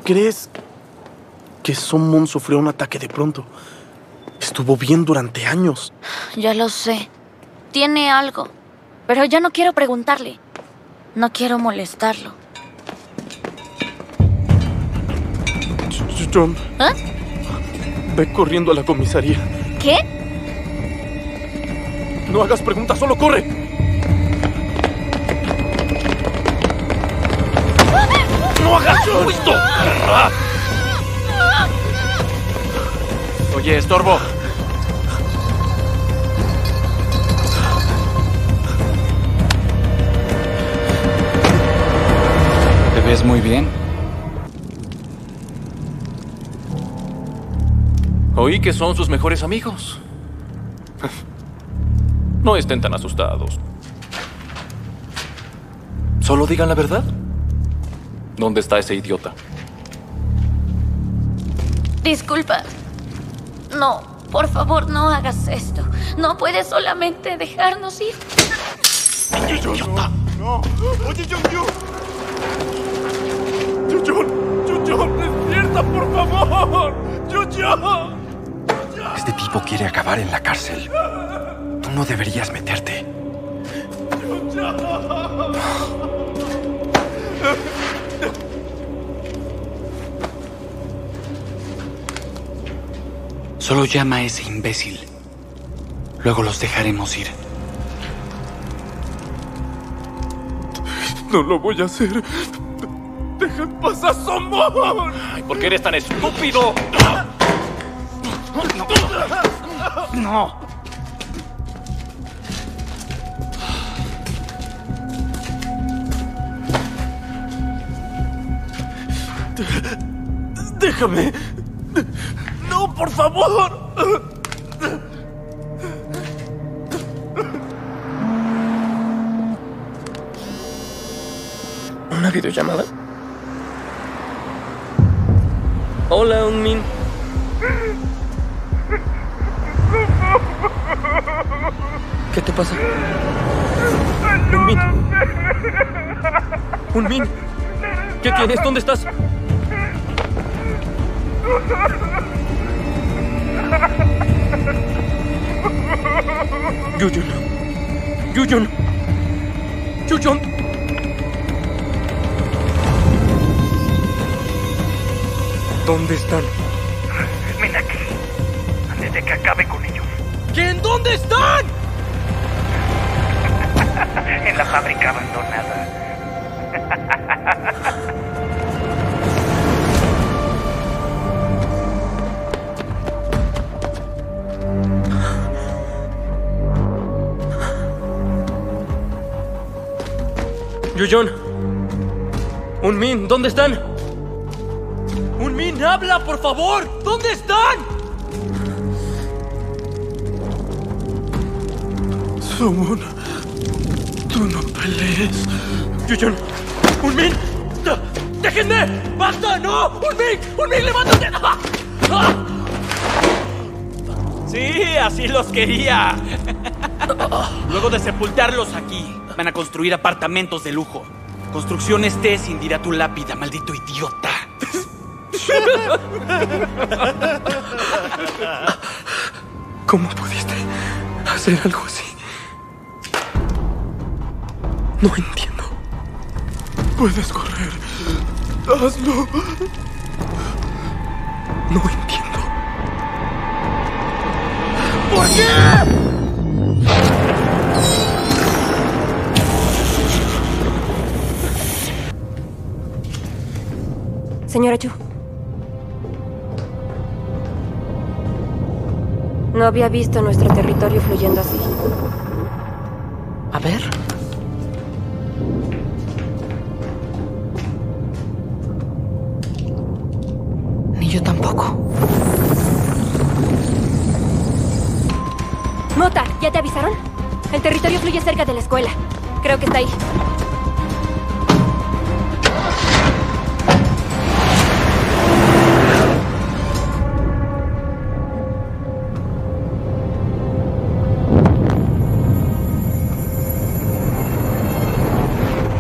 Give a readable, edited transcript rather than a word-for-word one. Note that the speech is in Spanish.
crees? Que Summon sufrió un ataque de pronto. Estuvo bien durante años. Ya lo sé. Tiene algo. Pero ya no quiero preguntarle. No quiero molestarlo. John. ¿Eh? Ve corriendo a la comisaría. ¿Qué? No hagas preguntas, solo corre. ¡No hagas ruido! Oye, estorbo. ¿Te ves muy bien? Oí que son sus mejores amigos. No estén tan asustados. Solo digan la verdad. ¿Dónde está ese idiota? Disculpa. No, por favor, no hagas esto. No puedes solamente dejarnos ir. ¡Idiota! ¡No! ¡Oye, John! ¡John! ¡Despierta, por favor! ¡John! Este tipo quiere acabar en la cárcel. Tú no deberías meterte. Solo llama a ese imbécil. Luego los dejaremos ir. No lo voy a hacer. ¡Deja en paz a Summon! Ay, ¿por qué eres tan estúpido? No. ¡Déjame! ¡No, por favor! ¿Una videollamada? Hola, Unmin. ¿Qué te pasa? Unmin. ¿Qué tienes? ¿Dónde estás? Yuyun. ¿Dónde están? Ven aquí, antes de que acabe con ellos. ¿Quién? ¿Dónde están? En la fábrica abandonada. Yuyun. Unmin, ¿dónde están? Unmin, habla, por favor. ¿Dónde están? Summon, tú no pelees. Yuyun. Unmin, déjenme. ¡Basta! ¡No! Unmin, levántate. Sí, así los quería. Luego de sepultarlos aquí, van a construir apartamentos de lujo. Construcciones T dirá tu lápida, maldito idiota. ¿Cómo pudiste hacer algo así? No entiendo. Puedes correr. Hazlo. No entiendo. ¿Por qué? Señora Chu. No había visto nuestro territorio fluyendo así. A ver. Ni yo tampoco. Mota, ¿ya te avisaron? El territorio fluye cerca de la escuela. Creo que está ahí.